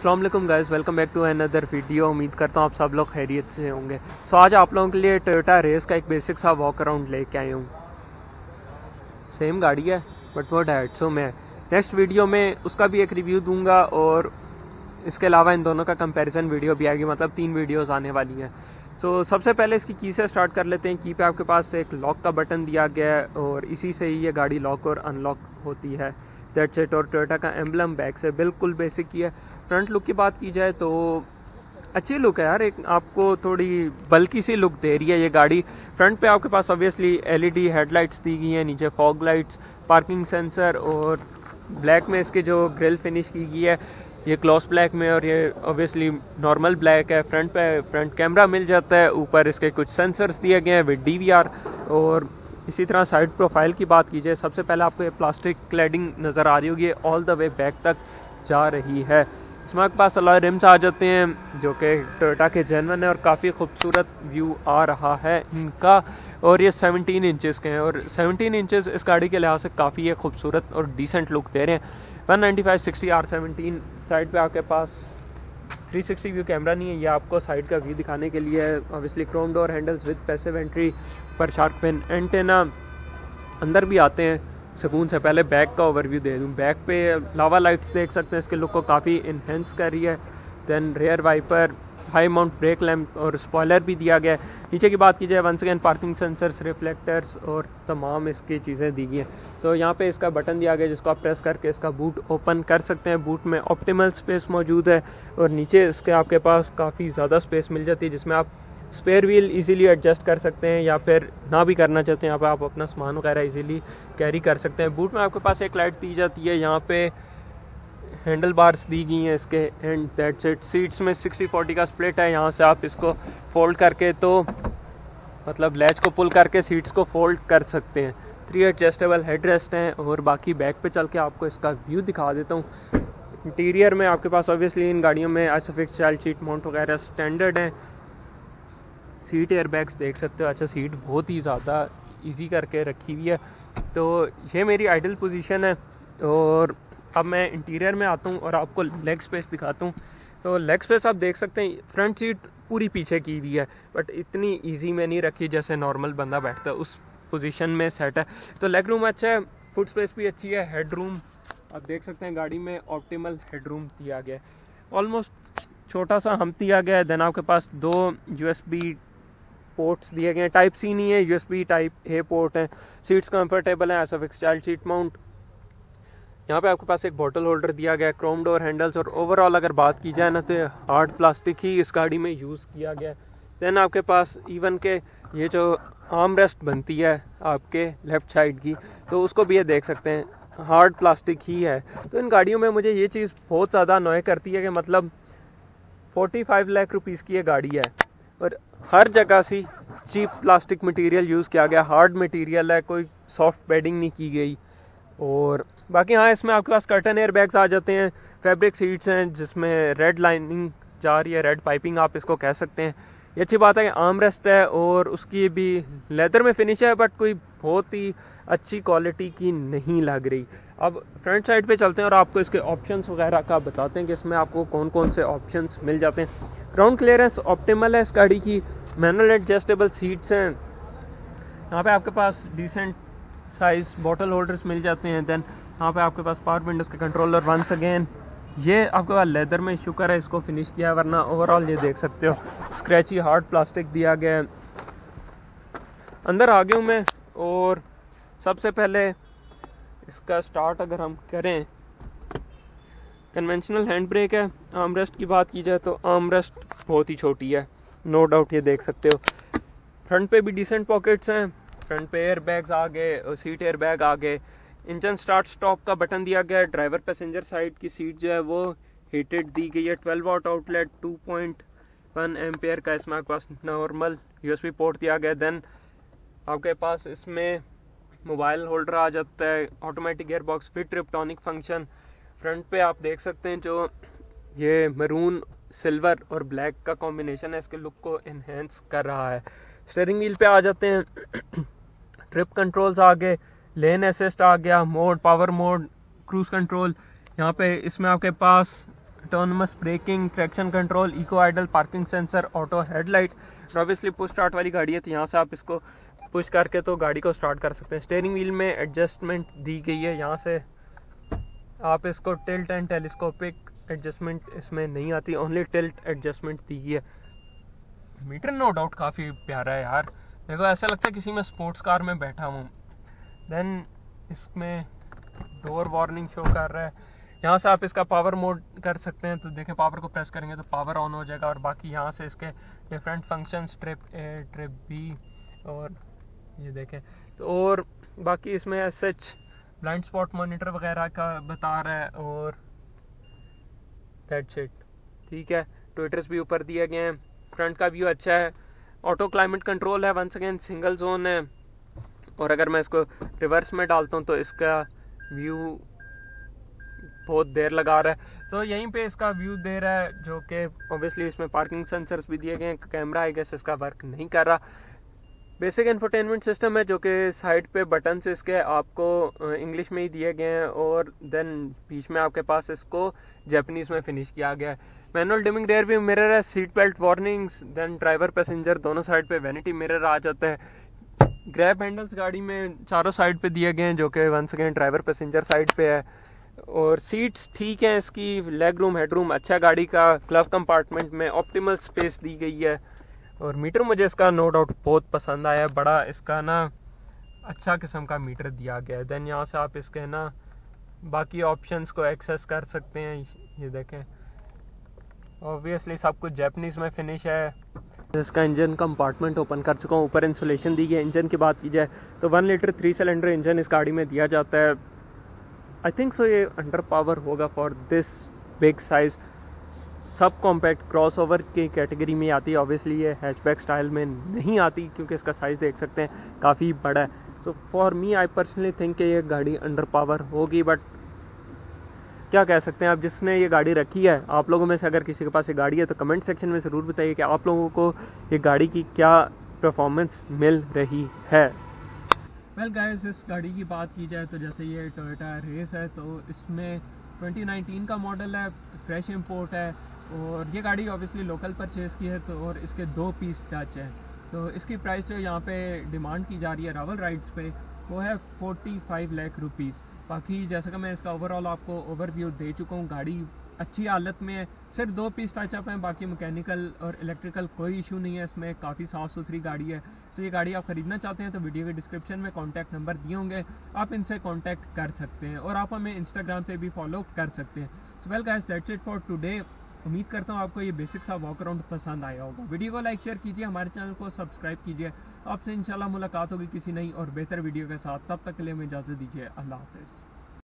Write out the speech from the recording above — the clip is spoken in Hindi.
अस्सलाम वालेकुम guys, welcome back to another video. उम्मीद करता हूँ आप सब लोग खैरियत से होंगे। सो आज आप लोगों के लिए टोयोटा रेस का एक बेसिक सा वॉक अराउंड लेके आया हूँ। सेम गाड़ी है बट वो डायट्सो में है। नेक्स्ट वीडियो में उसका भी एक रिव्यू दूंगा और इसके अलावा इन दोनों का कंपैरिजन वीडियो भी आएगी, मतलब 3 वीडियोस आने वाली हैं। सो सबसे पहले इसकी की से स्टार्ट कर लेते हैं। की पे आपके पास एक लॉक का बटन दिया गया है और इसी से ही ये गाड़ी लॉक और अनलॉक होती है। That's it. और टोयोटा का एम्बलम बैक से बिल्कुल बेसिक ही है। फ्रंट लुक की बात की जाए तो अच्छी लुक है यार, एक आपको थोड़ी बल्कि सी लुक दे रही है ये गाड़ी। फ्रंट पे आपके पास ऑब्वियसली एलईडी हेडलाइट्स दी गई हैं, नीचे फॉग लाइट्स, पार्किंग सेंसर और ब्लैक में इसकी जो ग्रिल फिनिश की गई है ये क्लॉस ब्लैक में और ये ऑब्वियसली नॉर्मल ब्लैक है। फ्रंट पे फ्रंट कैमरा मिल जाता है, ऊपर इसके कुछ सेंसर्स दिए गए हैं विद डीवीआर। और इसी तरह साइड प्रोफाइल की बात कीजिए, सबसे पहले आपको ये प्लास्टिक क्लैडिंग नज़र आ रही होगी, ऑल द वे बैक तक जा रही है। इसमें आपके पास अलॉय रिम्स आ जाते हैं जो कि टोयोटा के जेन्युइन है और काफ़ी खूबसूरत व्यू आ रहा है इनका। और ये 17 इंचेस के हैं और 17 इंचेस इस गाड़ी के लिहाज से काफ़ी ये खूबसूरत और डिसेंट लुक दे रहे हैं। 195/60 R17 साइड पे आपके पास 360 व्यू कैमरा नहीं है, ये आपको साइड का व्यू दिखाने के लिए है। Obviously chrome door handles with passive entry पर शार्क पिन एंटेना अंदर भी आते हैं सुकून से। पहले बैक का ओवरव्यू दे दूं। बैक पे लावा लाइट्स देख सकते हैं, इसके लुक को काफ़ी इन्हेंस कर रही है। Then rear wiper, high mount brake lamp और स्पॉयलर भी दिया गया है। नीचे की बात की जाए once again parking sensors, reflectors और तमाम इसकी चीज़ें दी गई हैं। सो यहाँ पे इसका बटन दिया गया जिसको आप प्रेस करके इसका बूट ओपन कर सकते हैं। बूट में ऑप्टिमल स्पेस मौजूद है और नीचे इसके आपके पास काफ़ी ज़्यादा स्पेस मिल जाती है जिसमें आप स्पेयर व्हील इजीली एडजस्ट कर सकते हैं या फिर ना भी करना चाहते हैं यहाँ पे आप अपना सामान वगैरह इजीली कैरी कर सकते हैं। बूट में आपके पास एक लाइट दी जाती है, यहाँ पे हैंडल बार्स दी गई हैं इसके एंड दैट्स इट। सीट्स में 60-40 का स्प्लिट है, यहाँ से आप इसको फोल्ड करके तो मतलब लैच को पुल करके सीट्स को फोल्ड कर सकते हैं। 3 एडजस्टेबल हेड रेस्ट हैं और बाकी बैक पे चल के आपको इसका व्यू दिखा देता हूँ। इंटीरियर में आपके पास ऑब्वियसली इन गाड़ियों में आइसोफिक्स चाइल्ड सीट माउंट वगैरह स्टैंडर्ड हैं। सीट एयरबैग्स देख सकते हो, अच्छा सीट बहुत ही ज़्यादा इजी करके रखी हुई है। तो ये मेरी आइडल पोजीशन है और अब मैं इंटीरियर में आता हूँ और आपको लेग स्पेस दिखाता हूँ। तो लेग स्पेस आप देख सकते हैं, फ्रंट सीट पूरी पीछे की हुई है बट इतनी इजी में नहीं रखी जैसे नॉर्मल बंदा बैठता है उस पोजीशन में सेट है। तो लेग रूम अच्छा है, फुट स्पेस भी अच्छी है। हेड रूम आप देख सकते हैं गाड़ी में ऑप्टिमल हेड रूम दिया गया है, ऑलमोस्ट छोटा सा हम दिया गया है। देन आपके पास 2 USB पोर्ट्स दिए गए हैं, टाइप सी नहीं है, USB टाइप ए पोर्ट है। सीट्स कंफर्टेबल हैं, आइसोफिक्स चाइल्ड सीट माउंट। यहाँ पे आपके पास एक बॉटल होल्डर दिया गया है, क्रोम डोर हैंडल्स और ओवरऑल अगर बात की जाए ना तो हार्ड प्लास्टिक ही इस गाड़ी में यूज़ किया गया है। देन आपके पास इवन के ये जो आर्म रेस्ट बनती है आपके लेफ़्ट साइड की, तो उसको भी ये देख सकते हैं हार्ड प्लास्टिक ही है। तो इन गाड़ियों में मुझे ये चीज़ बहुत ज़्यादा अनॉय करती है कि मतलब 45 लाख रुपीज़ की ये गाड़ी है और हर जगह से चीप प्लास्टिक मटेरियल यूज़ किया गया, हार्ड मटेरियल है, कोई सॉफ्ट पैडिंग नहीं की गई। और बाकी हाँ, इसमें आपके पास कर्टन एयर बैग्स आ जाते हैं, फैब्रिक सीट्स हैं जिसमें रेड लाइनिंग जा रही है, रेड पाइपिंग आप इसको कह सकते हैं। ये अच्छी बात है कि आर्म रेस्ट है और उसकी भी लेदर में फिनिश है बट कोई बहुत ही अच्छी क्वालिटी की नहीं लग रही। अब फ्रंट साइड पे चलते हैं और आपको इसके ऑप्शंस वगैरह का बताते हैं कि इसमें आपको कौन कौन से ऑप्शंस मिल जाते हैं। ग्राउंड क्लियरेंस ऑप्टिमल है इस गाड़ी की, मैनुअल एडजस्टेबल सीट्स हैं, यहाँ पे आपके पास डिसेंट साइज बॉटल होल्डर्स मिल जाते हैं। देन यहाँ पे आपके पास पावर विंडोज़ के कंट्रोलर वंस अगेन, ये आपके पास लेदर में शुक्र है इसको फिनिश किया है, वरना ओवरऑल ये देख सकते हो स्क्रैची हार्ड प्लास्टिक दिया गया है। अंदर आ गया हूँ मैं और सबसे पहले इसका स्टार्ट अगर हम करें, कन्वेंशनल हैंड ब्रेक है। आर्म रेस्ट की बात की जाए तो आर्म रेस्ट बहुत ही छोटी है, नो डाउट, ये देख सकते हो। फ्रंट पे भी डिसेंट पॉकेट्स हैं, फ्रंट पे एयर बैग्स आ गए और सीट एयर बैग आ गए। इंजन स्टार्ट स्टॉप का बटन दिया गया है। ड्राइवर पैसेंजर साइड की सीट जो है वो हीटेड दी गई है। 12 वाट आउटलेट, 2.1 एम्पेयर का इसमें आपके पास नॉर्मल USB पोर्ट दिया गया। देन आपके पास इसमें मोबाइल होल्डर आ जाता है, automatic gear box fit Tiptronic function. Front पे आप देख सकते हैं जो ये मरून सिल्वर और ब्लैक का कॉम्बिनेशन है इसके लुक को इन्हेंस कर रहा है। स्टीयरिंग व्हील पे आ जाते हैं, ट्रिप कंट्रोल्स आ गए, लेन असिस्ट आ गया, mode power mode, cruise control. यहाँ पे इसमें आपके पास autonomous braking, traction control, eco idle, parking sensor, auto headlight. Obviously push start वाली गाड़ी है तो यहाँ से आप इसको पुश करके तो गाड़ी को स्टार्ट कर सकते हैं। स्टीयरिंग व्हील में एडजस्टमेंट दी गई है, यहाँ से आप इसको टिल्ट एंड टेलीस्कोपिक एडजस्टमेंट इसमें नहीं आती, ओनली टिल्ट एडजस्टमेंट दी गई है। मीटर नो डाउट काफ़ी प्यारा है यार, देखो ऐसा लगता है किसी में स्पोर्ट्स कार में बैठा हूँ। देन इसमें डोर वार्निंग शो कर रहा है, यहाँ से आप इसका पावर मोड कर सकते हैं। तो देखें पावर को प्रेस करेंगे तो पावर ऑन हो जाएगा, और बाकी यहाँ से इसके different functions, trip A, trip B, और ये देखें तो, और बाकी इसमें सच ब्लाइंड स्पॉट मॉनिटर वगैरह का बता रहा है, और दैट्स इट। ठीक है, ट्विटर्स भी ऊपर दिए गए हैं। फ्रंट का व्यू अच्छा है, ऑटो क्लाइमेट कंट्रोल है, वंस अगेन सिंगल जोन है, और अगर मैं इसको रिवर्स में डालता हूँ तो इसका व्यू बहुत देर लगा रहा है। तो यहीं पे इसका व्यू दे रहा है, जो कि ऑब्वियसली इसमें पार्किंग सेंसर्स भी दिए गए हैं। कैमरा आई गेस इसका वर्क नहीं कर रहा। बेसिक इंफोटेनमेंट सिस्टम है, जो कि साइड पे बटन से इसके आपको इंग्लिश में ही दिए गए हैं, और देन बीच में आपके पास इसको जापानीज़ में फिनिश किया गया है। Manual dimming rear view mirror है, seat belt warnings, then driver passenger दोनों साइड पे वैनिटी मिरर आ जाता है। ग्रैब हैंडल्स गाड़ी में चारों साइड पे दिए गए हैं, जो कि once again driver passenger side पे है। और सीट्स ठीक है, इसकी लेग रूम हेड रूम अच्छा गाड़ी का। ग्लव कंपार्टमेंट में ऑप्टिमल स्पेस दी गई है, और मीटर मुझे इसका नो डाउट बहुत पसंद आया, बड़ा इसका ना अच्छा किस्म का मीटर दिया गया है। देन यहाँ से आप इसके ना बाकी ऑप्शंस को एक्सेस कर सकते हैं। ये देखें ऑब्वियसली सब कुछ जापानीज़ में फिनिश है। इसका इंजन कंपार्टमेंट ओपन कर चुका हूँ, ऊपर इंसुलेशन दी गई है। इंजन की बात की जाए तो 1 लीटर 3 सिलेंडर इंजन इस गाड़ी में दिया जाता है। आई थिंक सो ये अंडर पावर होगा for this big size. Sub compact crossover की कैटेगरी में आती है, ऑब्वियसली ये हैचबैक स्टाइल में नहीं आती, क्योंकि इसका साइज़ देख सकते हैं काफ़ी बड़ा है। So for me I personally think कि ये गाड़ी अंडर पावर होगी, बट क्या कह सकते हैं। अब जिसने ये गाड़ी रखी है, आप लोगों में से अगर किसी के पास ये गाड़ी है तो कमेंट सेक्शन में ज़रूर बताइए कि आप लोगों को ये गाड़ी की क्या परफॉर्मेंस मिल रही है। वेल गाइस, इस गाड़ी की बात की जाए तो जैसे ये टोयोटा रेस है, तो इसमें 2019 का मॉडल है, फ्रेश इंपोर्ट है, और ये गाड़ी ऑब्वियसली लोकल परचेज़ की है। तो और इसके 2 पीस टच है। तो इसकी प्राइस जो यहाँ पे डिमांड की जा रही है रावल राइड्स पे, वो है 45 लाख रुपीज़। बाकी जैसा कि मैं इसका ओवरऑल आपको ओवरव्यू दे चुका हूँ, गाड़ी अच्छी हालत में है, सिर्फ 2 पीस टचअप हैं, बाकी मैकेनिकल और इलेक्ट्रिकल कोई इशू नहीं है इसमें, काफ़ी साफ़ सुथरी गाड़ी है। तो ये गाड़ी आप ख़रीदना चाहते हैं तो वीडियो के डिस्क्रिप्शन में कॉन्टैक्ट नंबर दिए होंगे, आप इनसे कॉन्टैक्ट कर सकते हैं, और आप हमें इंस्टाग्राम पे भी फॉलो कर सकते हैं। So well guys, that's it for today. उम्मीद करता हूँ आपको ये बेसिक सा वॉक अराउंड पसंद आया होगा। वीडियो को लाइक शेयर कीजिए, हमारे चैनल को सब्सक्राइब कीजिए। आपसे इंशाल्लाह मुलाकात होगी किसी नई और बेहतर वीडियो के साथ। तब तक के लिए हमें इजाज़त दीजिए। अल्लाह हाफ़िज़।